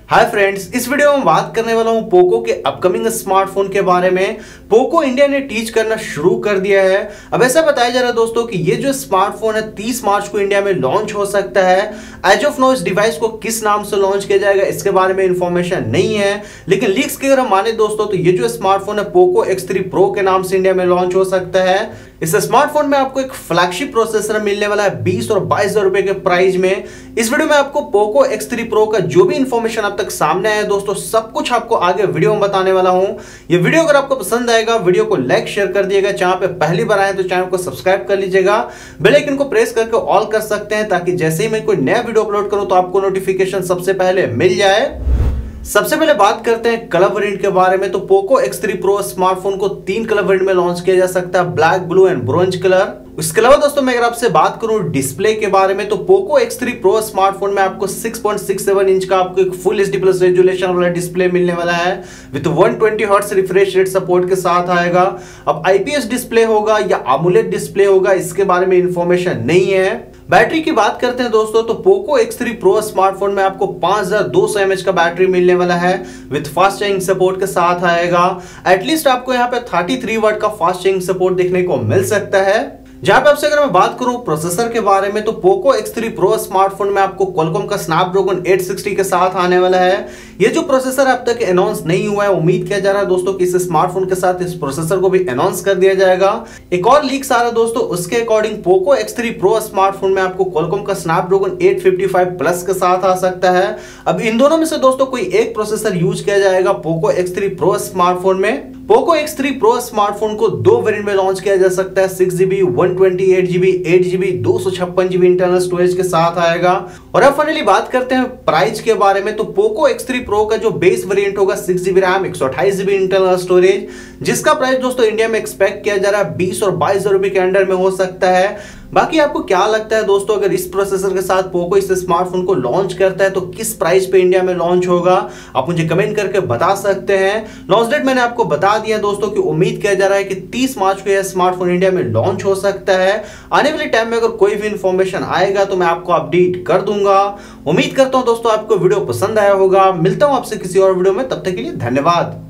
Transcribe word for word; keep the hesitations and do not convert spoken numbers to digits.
Hi friends, इस video में बात करने वाला हूं पोको के अपकमिंग स्मार्टफोन के बारे में। पोको इंडिया ने टीच करना शुरू कर दिया है। अब ऐसा बताया जा रहा है दोस्तों कि ये जो स्मार्टफोन है तीस मार्च को इंडिया में लॉन्च हो सकता है। एज ऑफ नो इस डिवाइस को किस नाम से लॉन्च किया जाएगा इसके बारे में इंफॉर्मेशन नहीं है, लेकिन लीक्स की अगर हम माने दोस्तों तो ये जो स्मार्टफोन है पोको एक्स थ्री प्रो के नाम से इंडिया में लॉन्च हो सकता है। इस स्मार्टफोन में आपको एक फ्लैगशिप प्रोसेसर मिलने वाला है बीस और बाईस हजार रुपए के प्राइस में। इस वीडियो में आपको पोको एक्स थ्री प्रो का जो भी इंफॉर्मेशन अब तक सामने आया है दोस्तों, सब कुछ आपको आगे वीडियो में बताने वाला हूं। ये वीडियो अगर आपको पसंद आएगा वीडियो को लाइक शेयर कर दिएगा, चैनल पे पहली बार आए तो चैनल को सब्सक्राइब कर लीजिएगा, बेल आइकन को प्रेस करके ऑल कर सकते हैं ताकि जैसे ही मैं कोई नया वीडियो अपलोड करूं तो आपको नोटिफिकेशन सबसे पहले मिल जाए। सबसे पहले बात करते हैं कलर वेरिएंट के बारे में। तो Poco X three Pro smartphone को तीन कलर वेरिएंट में लॉन्च किया जा सकता है, black, blue and bronze colour. इसके अलावा दोस्तों मैं अगर आपसे बात करूं डिस्प्ले के बारे में तो Poco X three Pro smartphone में आपको six point six seven inch का आपको एक फुल एचडी प्लस रेजोल्यूशन वाला डिस्प्ले मिलने वाला है with one twenty hertz refresh rate support के साथ आएगा। अब आईपीएस डिस्प्ले होगा या AMOLED डिस्प्ले होगा इसके बारे में इंफॉर्मेशन नहीं है। बैटरी की बात करते हैं दोस्तों तो Poco X three Pro smartphone में आपको पांच हजार दो सौ एमएच का बैटरी मिलने वाला है विद फास्ट चार्जिंग सपोर्ट के साथ आएगा। एटलीस्ट आपको यहाँ पे थर्टी थ्री वाट का फास्ट चार्जिंग सपोर्ट देखने को मिल सकता है। जहां पे आपसे अगर मैं बात करूं प्रोसेसर के बारे में तो Poco X three Pro smartphone में आपको क्वालकॉम का स्नैपड्रैगन एट सिक्सटी के साथ आने वाला है। ये जो प्रोसेसर अब तक अनाउंस नहीं हुआ है, उम्मीद किया जा रहा है दोस्तों कि इस स्मार्टफोन के साथ इस प्रोसेसर को भी अनाउंस कर दिया जाएगा। एक और लीक्स आ रहा है दोस्तों, उसके according Poco X three Pro smartphone में आपको क्वालकॉम का Snapdragon eight fifty five plus के साथ आ सकता है। अब इन दोनों में से दोस्तों कोई एक प्रोसेसर यूज किया जाएगा Poco X three Pro smartphone में। Poco X three Pro smartphone को दो वेरिएंट में लॉन्च किया जा सकता है, six GB one twenty eight GB eight GB दो सौ छप्पन जीबी इंटरनल स्टोरेज के साथ आएगा। और अब फाइनली बात करते हैं प्राइस के बारे में तो पोको एक्स थ्री प्रो का जो बेस वेरिएंट होगा सिक्स जीबी रैम एक सौ अट्ठाईस जीबी इंटरनल स्टोरेज, जिसका प्राइस दोस्तों इंडिया में एक्सपेक्ट किया जा रहा है बीस और बाईस हजार रुपए के अंडर में हो सकता है। बाकी आपको क्या लगता है दोस्तों, अगर इस प्रोसेसर के साथ पोको इस स्मार्टफोन को लॉन्च करता है तो किस प्राइस पे इंडिया में लॉन्च होगा, आप मुझे कमेंट करके बता सकते हैं। लॉन्च डेट मैंने आपको बता दिया दोस्तों कि उम्मीद किया जा रहा है कि तीस मार्च को यह स्मार्टफोन इंडिया में लॉन्च हो सकता है। आने वाले टाइम में अगर कोई भी इंफॉर्मेशन आएगा तो मैं आपको अपडेट कर दूंगा। उम्मीद करता हूं दोस्तों आपको वीडियो पसंद आया होगा। मिलता हूं आपसे किसी और वीडियो में, तब तक के लिए धन्यवाद।